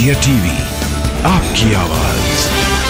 India TV, आपकी आवाज।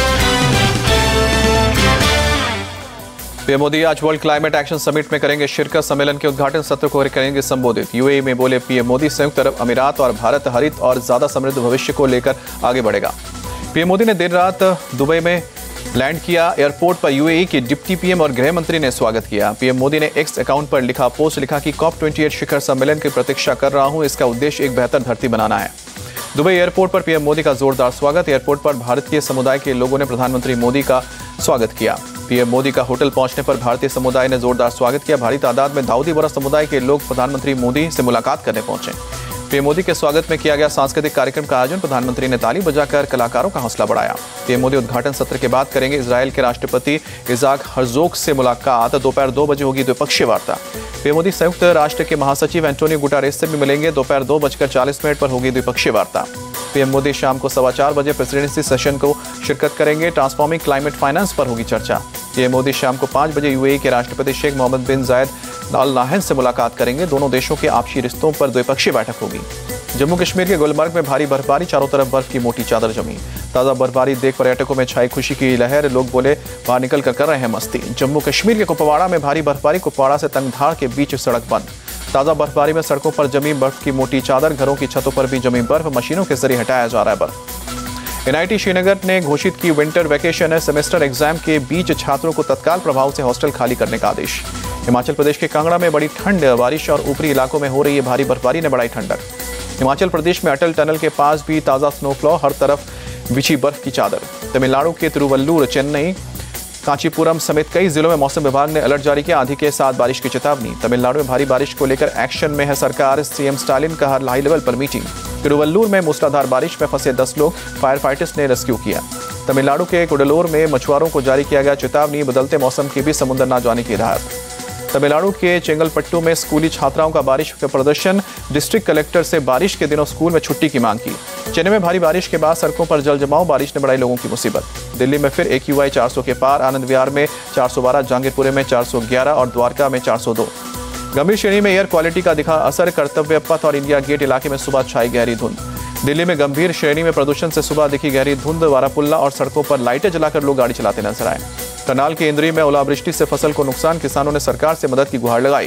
PM Modi आज वर्ल्ड क्लाइमेट एक्शन समिट में करेंगे शिरकत। सम्मेलन के उद्घाटन सत्र को करेंगे संबोधित। यूएई में बोले पीएम मोदी, संयुक्त अरब अमीरात और भारत हरित और ज्यादा समृद्ध भविष्य को लेकर आगे बढ़ेगा। पीएम मोदी ने देर रात दुबई में लैंड किया। एयरपोर्ट पर यूएई के डिप्टी पीएम और गृह मंत्री ने स्वागत किया। पीएम मोदी ने एक्स अकाउंट पर लिखा कि COP28 शिखर सम्मेलन की प्रतीक्षा कर रहा हूं। इसका उद्देश्य एक बेहतर धरती बनाना है। दुबई एयरपोर्ट पर पीएम मोदी का जोरदार स्वागत। एयरपोर्ट पर भारतीय समुदाय के लोगों ने प्रधानमंत्री मोदी का स्वागत किया। पीएम मोदी का होटल पहुंचने पर भारतीय समुदाय ने जोरदार स्वागत किया। भारी तादाद में दाऊदी बोहरा समुदाय के लोग प्रधानमंत्री मोदी से मुलाकात करने पहुंचे। पीएम मोदी के स्वागत में किया गया सांस्कृतिक कार्यक्रम का आयोजन। प्रधानमंत्री ने ताली बजाकर कलाकारों का हौसला बढ़ाया। पीएम मोदी उद्घाटन सत्र के बाद करेंगे इजरायल के राष्ट्रपति इज़ाक हर्जोग से मुलाकात। दोपहर 2 बजे होगी द्विपक्षीय वार्ता। पीएम मोदी संयुक्त राष्ट्र के महासचिव एंटोनियो गुटेरेस से भी मिलेंगे। दोपहर 2:40 पर होगी द्विपक्षीय वार्ता। पीएम मोदी शाम को 4:15 बजे प्रेसिडेंसी सेशन को शिरकत करेंगे। ट्रांसफॉर्मिंग क्लाइमेट फाइनेंस पर होगी चर्चा। पीएम मोदी शाम को 5 बजे यूएई के राष्ट्रपति शेख मोहम्मद बिन जायद अल नाहयान से मुलाकात करेंगे। दोनों देशों के आपसी रिश्तों पर द्विपक्षीय बैठक होगी। जम्मू कश्मीर के गुलमर्ग में भारी बर्फबारी, चारों तरफ बर्फ की मोटी चादर जमी। ताजा बर्फबारी देख पर्यटकों में छाई खुशी की लहर। लोग बोले बाहर निकल कर रहे हैं मस्ती। जम्मू कश्मीर के कुपवाड़ा में भारी बर्फबारी, कुपवाड़ा से तंगधार के बीच सड़क बंद। ताजा बर्फबारी में सड़कों पर जमी बर्फ की मोटी चादर, घरों की छतों पर भी जमी बर्फ, मशीनों के जरिए हटाया जा रहा है बर्फ। NIT श्रीनगर ने घोषित की विंटर वैकेशन सेमेस्टर एग्जाम के बीच छात्रों को तत्काल प्रभाव से हॉस्टल खाली करने का आदेश। हिमाचल प्रदेश के कांगड़ा में बड़ी ठंड, बारिश और ऊपरी इलाकों में हो रही है भारी बर्फबारी ने बढ़ाई ठंडक। हिमाचल प्रदेश में अटल टनल के पास भी ताजा स्नोफॉल, हर तरफ बिछी बर्फ की चादर। तमिलनाडु के तिरुवल्लुर, चेन्नई, कांचीपुरम समेत कई जिलों में मौसम विभाग ने अलर्ट जारी किया। आंधी के साथ बारिश की चेतावनी। तमिलनाडु में भारी बारिश को लेकर एक्शन में है सरकार। सीएम स्टालिन का हाई लेवल पर मीटिंग। तिरुवल्लुर में मूसलाधार बारिश में फंसे 10 लोग, फायर फाइटर्स ने रेस्क्यू किया। तमिलनाडु के कुडलोर में मछुआरों को जारी किया गया चेतावनी। बदलते मौसम की भी समुद्र न जाने की हिदायत। तमिलनाडु के चेंगलपट्टू में स्कूली छात्राओं का बारिश का प्रदर्शन। डिस्ट्रिक्ट कलेक्टर से बारिश के दिनों स्कूल में छुट्टी की मांग की। चेन्नई में भारी बारिश के बाद सड़कों पर जल जमाव, बारिश ने बढ़ाई लोगों की मुसीबत। दिल्ली में फिर AQI 400 के पार। आनंद विहार में 412, जहांगीरपुरे में 411 और द्वारका में 402। गंभीर श्रेणी में एयर क्वालिटी का दिखा असर। कर्तव्य पथ और इंडिया गेट इलाके में सुबह छाई गहरी धुंध। दिल्ली में गंभीर श्रेणी में प्रदूषण से सुबह दिखी गहरी धुंध। वारापुल्ला और सड़कों पर लाइटें जलाकर लोग गाड़ी चलाते नजर आए। करनाल के इंद्री में ओलावृष्टि से फसल को नुकसान, किसानों ने सरकार से मदद की गुहार लगाई।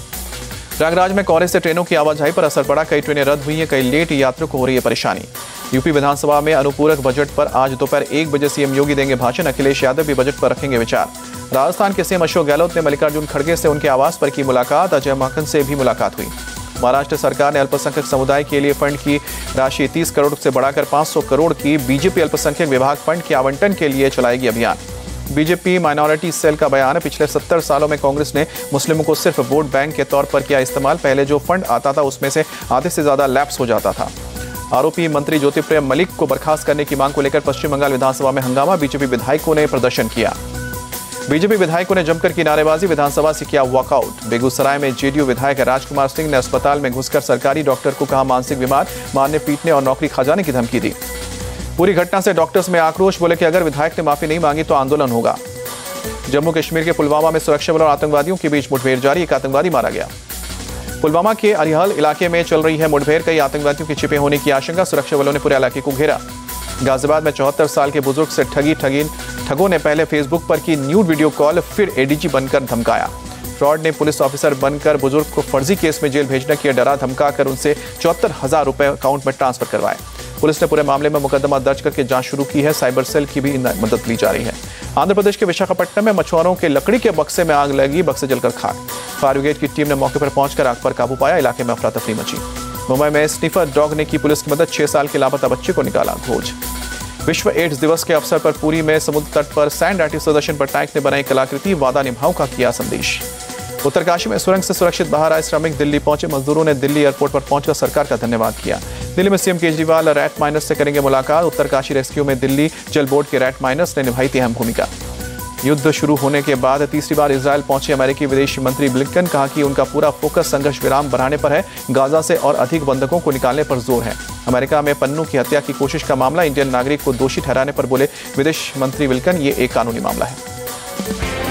प्रयागराज में कोहरे से ट्रेनों की आवाजाही पर असर पड़ा। कई ट्रेनें रद्द हुई हैं, कई लेट यात्रियों को हो रही है परेशानी। यूपी विधानसभा में अनुपूरक बजट पर आज दोपहर 1 बजे सीएम योगी देंगे भाषण। अखिलेश यादव भी बजट पर रखेंगे विचार। राजस्थान के सीएम अशोक गहलोत ने मल्लिकार्जुन खड़गे से उनके आवास पर की मुलाकात। अजय माकन से भी मुलाकात हुई। महाराष्ट्र सरकार ने अल्पसंख्यक समुदाय के लिए फंड की राशि 30 करोड़ से बढ़ाकर 500 करोड़ की। बीजेपी अल्पसंख्यक विभाग फंड के आवंटन के लिए चलाएगी अभियान। बीजेपी माइनॉरिटी सेल का बयान है, पिछले 70 सालों में कांग्रेस ने मुस्लिमों को सिर्फ वोट बैंक के तौर पर किया इस्तेमाल। पहले जो फंड आता था उसमें से आधे से ज्यादा लैप्स हो जाता था। आरोपी मंत्री ज्योतिप्रिय मलिक को बर्खास्त करने की मांग को लेकर पश्चिम बंगाल विधानसभा में हंगामा। बीजेपी विधायकों ने प्रदर्शन किया। बीजेपी विधायकों ने जमकर की नारेबाजी, विधानसभा से किया वॉकआउट। बेगूसराय में जेडीयू विधायक राजकुमार सिंह ने अस्पताल में घुसकर सरकारी डॉक्टर को कहा मानसिक बीमार, मारने पीटने और नौकरी खा जाने की धमकी दी। पूरी घटना से डॉक्टर्स में आक्रोश, बोले कि अगर विधायक ने माफी नहीं मांगी तो आंदोलन होगा। जम्मू कश्मीर के पुलवामा में सुरक्षा बलों और आतंकवादियों के बीच मुठभेड़ जारी, एक आतंकवादी मारा गया। पुलवामा के अरिहल इलाके में चल रही है मुठभेड़, कई आतंकवादियों के छिपे होने की आशंका। सुरक्षा बलों ने पूरे इलाके को घेरा। गाजियाबाद में 74 साल के बुजुर्ग से ठगों ने पहले फेसबुक पर की न्यूड वीडियो कॉल, फिर ADG बनकर धमकाया। फ्रॉड ने पुलिस ऑफिसर बनकर बुजुर्ग को फर्जी केस में जेल भेजने की डरा धमकाकर उनसे 74,000 रुपए अकाउंट में ट्रांसफर करवाए। पुलिस ने पूरे मामले में मुकदमा दर्ज करके जांच शुरू की है। साइबर सेल की भी मदद ली जा रही है। आंध्र प्रदेश के विशाखापट्टनम में मछुआरों के लकड़ी के बक्से में आग लगी, बक्से जलकर खाक। फायर ब्रिगेड की टीम ने मौके पर पहुंचकर आग पर काबू पाया। इलाके में अफरा तफरी मची। मुंबई में स्निफर डॉग ने की पुलिस की मदद, 6 साल के लापता बच्चे को निकाला खोज। विश्व एड्स दिवस के अवसर पर पुरी में समुद्र तट पर सैंड आर्टिस्ट सुदर्शन पटनायक ने बनाई कलाकृति, वादा निभाओ का किया संदेश। उत्तरकाशी में सुरंग से सुरक्षित बाहर आए श्रमिक दिल्ली पहुंचे। मजदूरों ने दिल्ली एयरपोर्ट पर पहुंचकर सरकार का धन्यवाद किया। दिल्ली में सीएम केजरीवाल रैट माइनस से करेंगे मुलाकात। उत्तरकाशी रेस्क्यू में दिल्ली जल बोर्ड के रैट माइनस ने निभाई थी अहम भूमिका। युद्ध शुरू होने के बाद तीसरी बार इजरायल पहुंचे अमेरिकी विदेश मंत्री ब्लिंकन, कहा कि उनका पूरा फोकस संघर्ष विराम बढ़ाने पर है, गाजा से और अधिक बंधकों को निकालने पर जोर है। अमेरिका में पन्नू की हत्या की कोशिश का मामला, इंडियन नागरिक को दोषी ठहराने पर बोले विदेश मंत्री ब्लिंकन, ये एक कानूनी मामला है।